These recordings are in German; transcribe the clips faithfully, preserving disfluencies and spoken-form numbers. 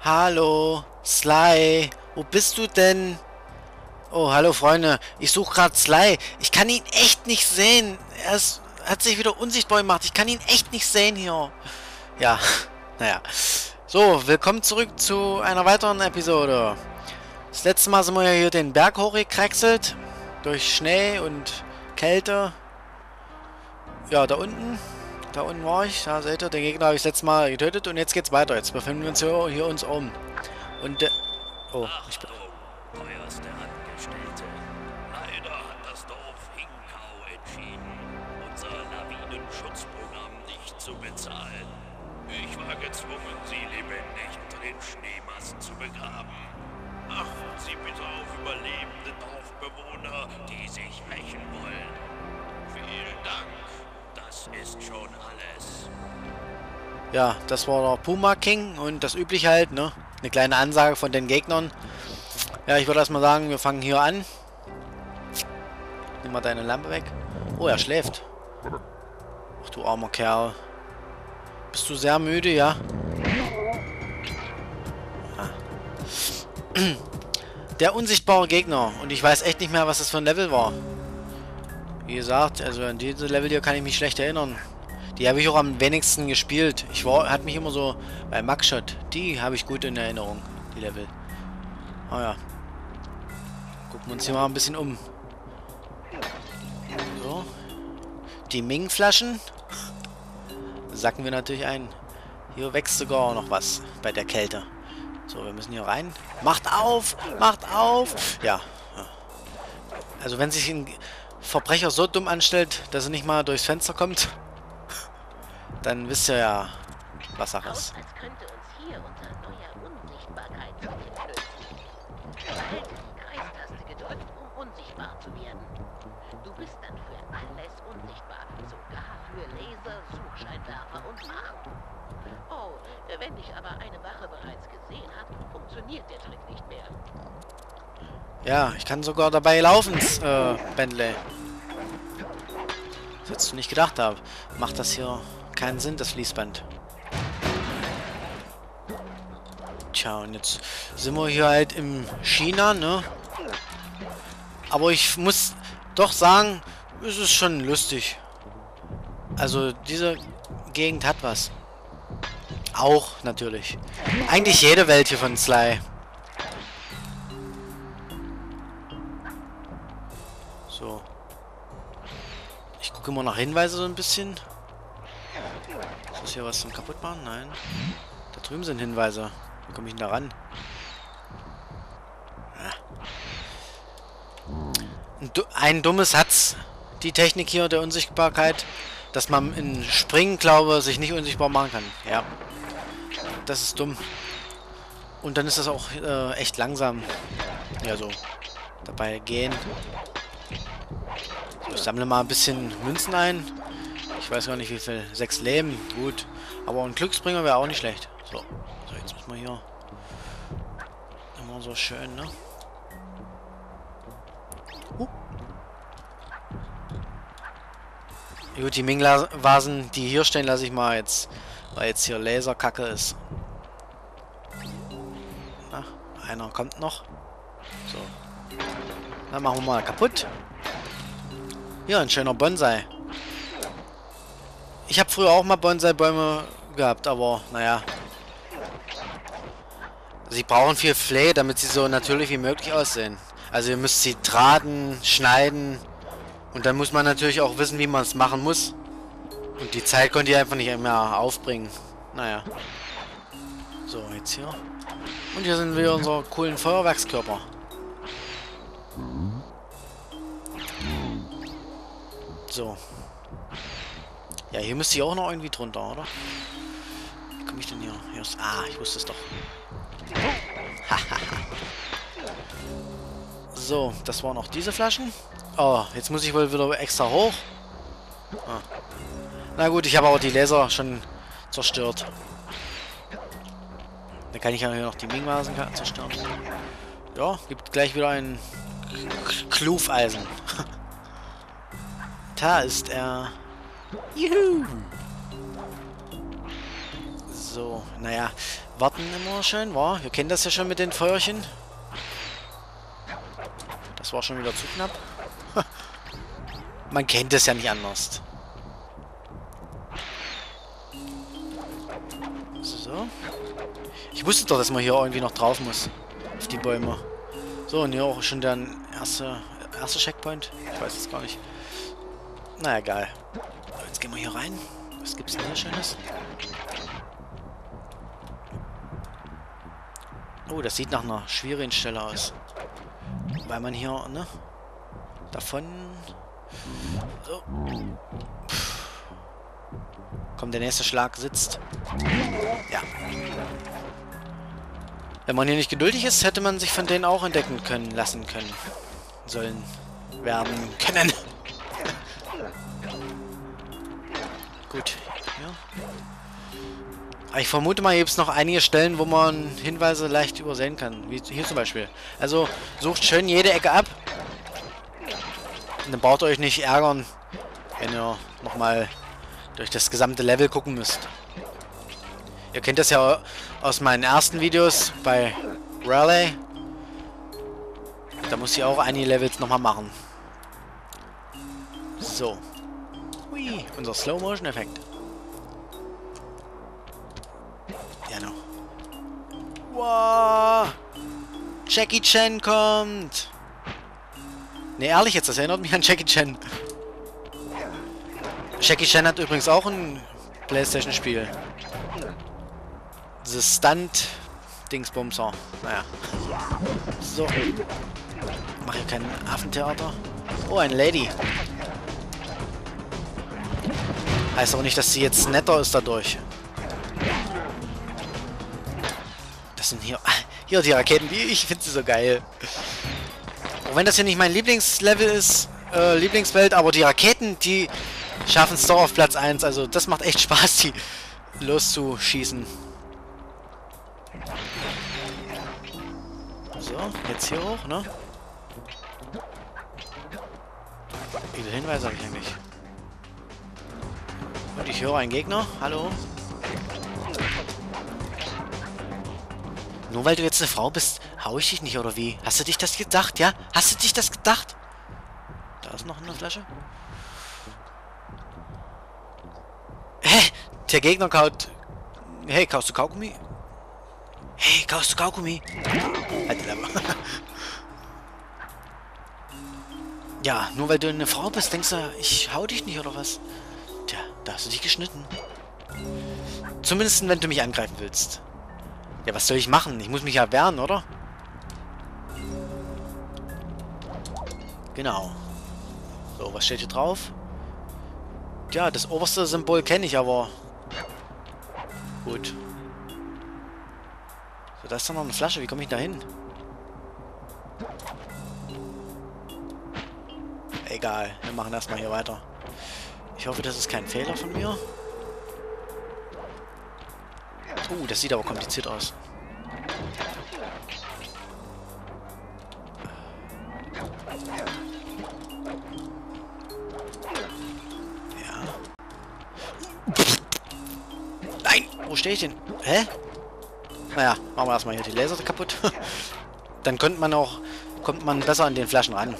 Hallo, Sly, wo bist du denn? Oh, hallo Freunde, ich suche gerade Sly. Ich kann ihn echt nicht sehen. Er ist, hat sich wieder unsichtbar gemacht. Ich kann ihn echt nicht sehen hier. Ja, naja. So, willkommen zurück zu einer weiteren Episode. Das letzte Mal sind wir ja hier den Berg hochgekraxelt. Durch Schnee und Kälte. Ja, da unten. Da unten war ich. Da seht ihr, den Gegner habe ich das letzte Mal getötet. Und jetzt geht's weiter. Jetzt befinden wir uns hier, hier uns um. Und, äh, oh, ich bin... Achtung, teuerste Angestellte. Leider hat das Dorf Hinkau entschieden, unser Lawinenschutzprogramm nicht zu bezahlen. Ich war gezwungen, sie lebendig unter den Schneemassen zu begraben. Achten Sie bitte auf überlebende Dorfbewohner, die sich rächen wollen. Vielen Dank. Das ist schon alles. Ja, das war der Puma King und das übliche halt, ne? Eine kleine Ansage von den Gegnern. Ja, ich würde erstmal sagen, wir fangen hier an. Nimm mal deine Lampe weg. Oh, er schläft. Ach du armer Kerl. Bist du sehr müde, ja? Ah. Der unsichtbare Gegner. Und ich weiß echt nicht mehr, was das für ein Level war. Wie gesagt, also an diese Level hier kann ich mich schlecht erinnern. Die habe ich auch am wenigsten gespielt. Ich war, hat mich immer so bei Mugshot. Die habe ich gut in Erinnerung, die Level. Ah ja. Gucken wir uns hier mal ein bisschen um. So. Die Ming-Flaschen sacken wir natürlich ein. Hier wächst sogar noch was bei der Kälte. So, wir müssen hier rein. Macht auf! Macht auf! Ja. Also wenn sich ein Verbrecher so dumm anstellt, dass er nicht mal durchs Fenster kommt, dann wisst ihr ja, was Sache ist. Als könnte uns hier unser neuer Unsichtbarkeitstipp nützen. Behalte die Kreistaste gedrückt, um unsichtbar zu werden. Du bist dann für alles unsichtbar, sogar für Laser, Suchscheinwerfer und Wachen. Oh, wenn dich aber eine Wache bereits gesehen hat, funktioniert der Trick nicht mehr. Ja, ich kann sogar dabei laufen, äh, Bentley. Das hättest du nicht gedacht habe. Macht das hier keinen Sinn, das Fließband. Tja, und jetzt sind wir hier halt im China, ne? Aber ich muss doch sagen, es ist schon lustig. Also, diese Gegend hat was. Auch, natürlich. Eigentlich jede Welt hier von Sly. So. Ich gucke immer nach Hinweise so ein bisschen. Ist das hier was zum Kaputtmachen? Nein. Da drüben sind Hinweise. Wie komme ich denn da ran? Ein, du ein dummes hat's, die Technik hier der Unsichtbarkeit, dass man in Springen, glaube ich, sich nicht unsichtbar machen kann. Ja. Das ist dumm. Und dann ist das auch äh, echt langsam. Ja, so. Dabei gehen. So, ich sammle mal ein bisschen Münzen ein. Ich weiß gar nicht wie viel. Sechs Leben. Gut. Aber ein Glücksbringer wäre auch nicht schlecht. So. So, jetzt müssen wir hier. Immer so schön, ne? Uh. Gut, die Ming-Vasen, die hier stehen, lasse ich mal jetzt, weil jetzt hier Laserkacke ist. Na, einer kommt noch. So. Dann machen wir mal kaputt. Ja, ein schöner Bonsai. Ich habe früher auch mal Bonsai-Bäume gehabt, aber naja. Sie brauchen viel Pflege, damit sie so natürlich wie möglich aussehen. Also ihr müsst sie drahten, schneiden. Und dann muss man natürlich auch wissen, wie man es machen muss. Und die Zeit konnte ich einfach nicht mehr aufbringen. Naja. So, jetzt hier. Und hier sind wir unser coolen Feuerwerkskörper. So. Ja, hier müsste ich auch noch irgendwie drunter, oder? Wie komme ich denn hier? hier ist, ah, ich wusste es doch. So, das waren auch diese Flaschen. Oh, jetzt muss ich wohl wieder extra hoch. Ah. Na gut, ich habe aber die Laser schon zerstört. Dann kann ich ja hier noch die Ming-Vasen zerstören. Ja, gibt gleich wieder ein Klufeisen. Da ist er. Juhu! So, naja. warten immer schön, war. Ihr kennt das ja schon mit den Feuerchen. Das war schon wieder zu knapp. Man kennt es ja nicht anders. So. Ich wusste doch, dass man hier irgendwie noch drauf muss. Auf die Bäume. So, und hier auch schon der erste, erste Checkpoint. Ich weiß es gar nicht. Na egal. Jetzt gehen wir hier rein. Was gibt's denn hier Schönes? Oh, das sieht nach einer schwierigen Stelle aus. Weil man hier, ne? Davon... So. Kommt der nächste Schlag, sitzt. Ja. Wenn man hier nicht geduldig ist, hätte man sich von denen auch entdecken können, lassen können. Sollen. Werden können. Gut. Ja. Aber ich vermute mal, hier gibt es noch einige Stellen, wo man Hinweise leicht übersehen kann. Wie hier zum Beispiel. Also sucht schön jede Ecke ab. Und dann braucht ihr euch nicht ärgern, wenn ihr nochmal durch das gesamte Level gucken müsst. Ihr kennt das ja aus meinen ersten Videos bei Raleigh. Da muss ich auch einige Levels nochmal machen. So. Hui, unser Slow-Motion-Effekt. Ja, noch. Wow. Jackie Chan kommt. Ne, ehrlich jetzt, das erinnert mich an Jackie Chan. Jackie Chan hat übrigens auch ein PlayStation-Spiel. Dieses Stunt-Dingsbumser. Naja. So. Mach hier kein Affentheater. Oh, eine Lady. Heißt aber nicht, dass sie jetzt netter ist dadurch. Das sind hier... Hier die Raketen, die ich finde sie so geil. Auch wenn das hier nicht mein Lieblingslevel ist, äh, Lieblingswelt, aber die Raketen, die schaffen es doch auf Platz eins. Also das macht echt Spaß, die loszuschießen. So, jetzt hier hoch, ne? Wie viele Hinweise habe ich eigentlich? Und ich höre einen Gegner. Hallo? Nur weil du jetzt eine Frau bist, hau ich dich nicht, oder wie? Hast du dich das gedacht, ja? Hast du dich das gedacht? Da ist noch eine Flasche. Hä? Der Gegner kaut... Hey, kaufst du Kaugummi? Hey, kaufst du Kaugummi? Halt die Lappe. Ja, nur weil du eine Frau bist, denkst du, ich hau dich nicht, oder was? Tja, da hast du dich geschnitten. Zumindest, wenn du mich angreifen willst. Ja, was soll ich machen? Ich muss mich ja wehren, oder? Genau. So, was steht hier drauf? Ja, das oberste Symbol kenne ich, aber... Gut. So, da ist doch noch eine Flasche. Wie komme ich da hin? Egal. Wir machen erstmal hier weiter. Ich hoffe, das ist kein Fehler von mir. Uh, das sieht aber kompliziert aus. Ja. Nein! Wo stehe ich denn? Hä? Naja, machen wir erstmal hier die Laser kaputt. Dann könnte man auch, kommt man besser an den Flaschen ran.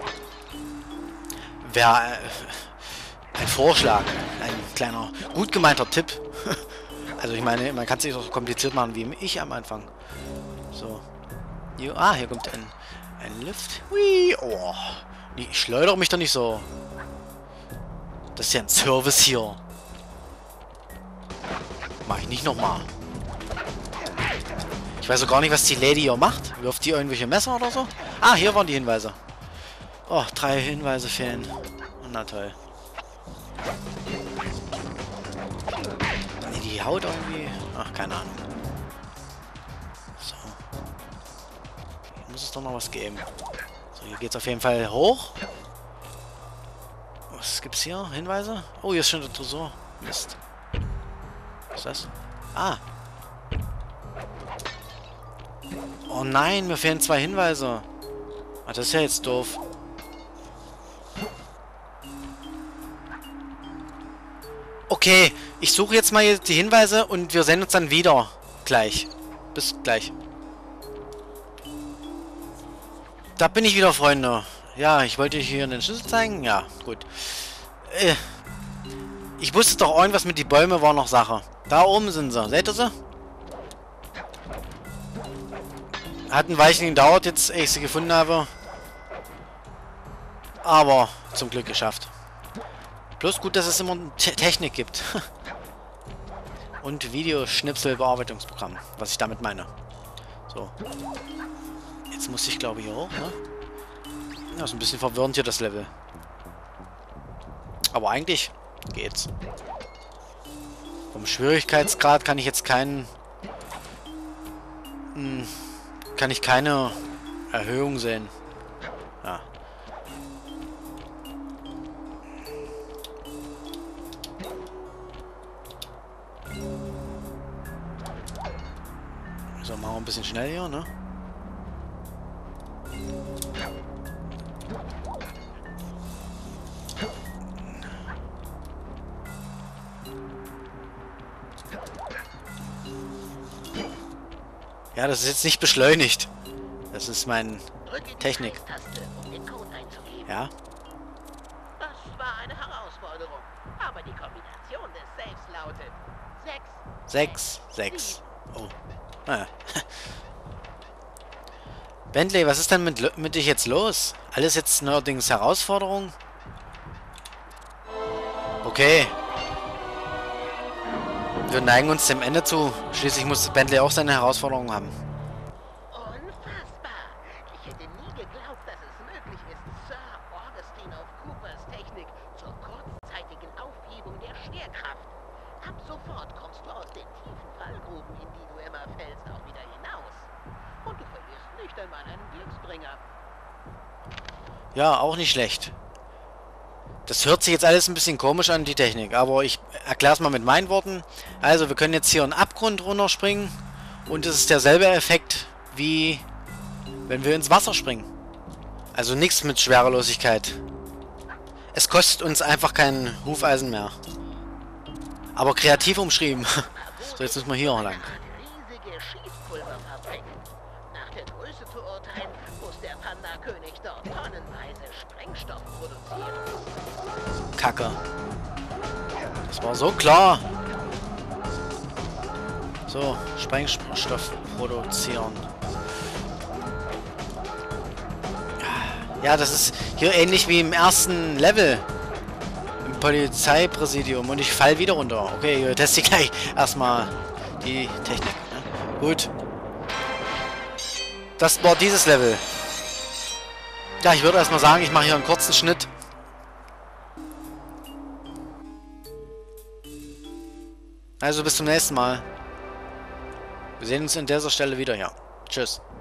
Wäre äh, ein Vorschlag, ein kleiner, gut gemeinter Tipp. Also ich meine, man kann es nicht so kompliziert machen wie ich am Anfang. So. Hier, ah, hier kommt ein, ein Lift. Hui, oh. Ich schleudere mich doch nicht so. Das ist ja ein Service hier. Mach ich nicht nochmal. Ich weiß auch gar nicht, was die Lady hier macht. Wirft die irgendwelche Messer oder so? Ah, hier waren die Hinweise. Oh, drei Hinweise fehlen. Na toll. Nee, die Haut irgendwie... Ach, keine Ahnung. So. Hier muss es doch noch was geben. So, hier geht's auf jeden Fall hoch. Was gibt's hier? Hinweise? Oh, hier ist schon der Tresor. Mist. Was ist das? Ah. Oh nein, mir fehlen zwei Hinweise. Ah, das ist ja jetzt doof. Okay, ich suche jetzt mal die Hinweise und wir sehen uns dann wieder. gleich. Bis gleich. Da bin ich wieder, Freunde. Ja, ich wollte hier den Schlüssel zeigen. Ja, gut. Äh, ich wusste doch, irgendwas mit den Bäumen war noch Sache. Da oben sind sie. Seht ihr sie? Hat ein Weilchen gedauert, jetzt, ehe ich sie gefunden habe. Aber zum Glück geschafft. Bloß gut, dass es immer Te Technik gibt. Und Videoschnipselbearbeitungsprogramm, was ich damit meine. So. Jetzt muss ich, glaube ich, hier hoch, ne? Ja, ist ein bisschen verwirrend hier, das Level. Aber eigentlich geht's. Vom Schwierigkeitsgrad kann ich jetzt keinen... Hm, kann ich keine Erhöhung sehen. Ja. So, machen wir ein bisschen schnell hier, ne? Ja, das ist jetzt nicht beschleunigt. Das ist mein Technik. Ja. Das war eine Herausforderung. Aber die Kombination des Saves lautet sechs. Sechs. Sechs. Oh. Naja. Bentley, was ist denn mit, mit dich jetzt los? Alles jetzt neuerdings Herausforderung? Okay. Wir neigen uns dem Ende zu. Schließlich muss Bentley auch seine Herausforderungen haben. Unfassbar. Ich hätte nie geglaubt, dass es möglich ist, Sir Augustine of Coopers Technik zur kurzzeitigen Aufhebung der Schwerkraft. Ab sofort kommst du aus den tiefen Fallgruben, in die du immer fällst, auch wieder hinaus. Und du verlierst nicht einmal einen Glücksbringer. Ja, auch nicht schlecht. Das hört sich jetzt alles ein bisschen komisch an, die Technik, aber ich erkläre es mal mit meinen Worten. Also, wir können jetzt hier einen Abgrund runterspringen und es ist derselbe Effekt, wie wenn wir ins Wasser springen. Also nichts mit Schwerelosigkeit. Es kostet uns einfach kein Hufeisen mehr. Aber kreativ umschrieben. So, jetzt müssen wir hier auch lang. Riesige Schießpulverfabrik. Nach der Größe zu urteilen, muss der Panda-König dort tonnenweise Sprengstoff produzieren. Kacke. Das war so klar. So, Sprengstoff produzieren. Ja, das ist hier ähnlich wie im ersten Level. Im Polizeipräsidium. Und ich fall wieder runter. Okay, wir testen gleich erstmal die Technik. Ne? Gut. Das war dieses Level. Ja, ich würde erstmal sagen, ich mache hier einen kurzen Schnitt. Also bis zum nächsten Mal. Wir sehen uns an dieser Stelle wieder, ja. Tschüss.